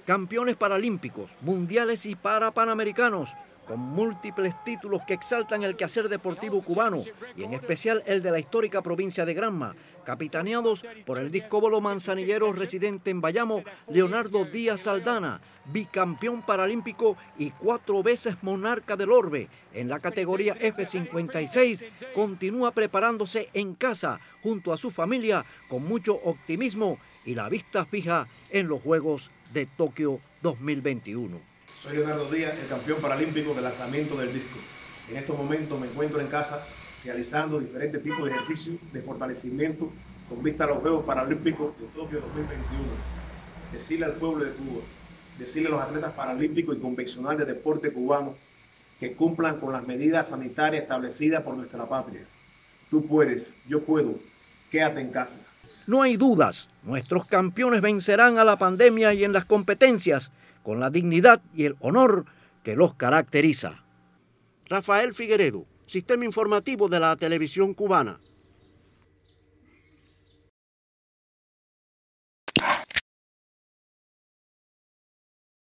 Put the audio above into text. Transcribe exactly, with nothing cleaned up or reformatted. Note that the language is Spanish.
Campeones paralímpicos, mundiales y parapanamericanos, con múltiples títulos que exaltan el quehacer deportivo cubano y en especial el de la histórica provincia de Granma, capitaneados por el discóbolo manzanillero residente en Bayamo, Leonardo Díaz Saldana, bicampeón paralímpico y cuatro veces monarca del orbe. En la categoría F cincuenta y seis continúa preparándose en casa junto a su familia con mucho optimismo y la vista fija en los Juegos de Tokio dos mil veintiuno. Soy Leonardo Díaz, el campeón paralímpico de lanzamiento del disco. En estos momentos me encuentro en casa realizando diferentes tipos de ejercicios de fortalecimiento con vista a los Juegos Paralímpicos de Tokio dos mil veintiuno. Decirle al pueblo de Cuba, decirle a los atletas paralímpicos y convencionales de deporte cubano que cumplan con las medidas sanitarias establecidas por nuestra patria. Tú puedes, yo puedo, quédate en casa. No hay dudas, nuestros campeones vencerán a la pandemia y en las competencias con la dignidad y el honor que los caracteriza. Rafael Figueredo, Sistema Informativo de la Televisión Cubana.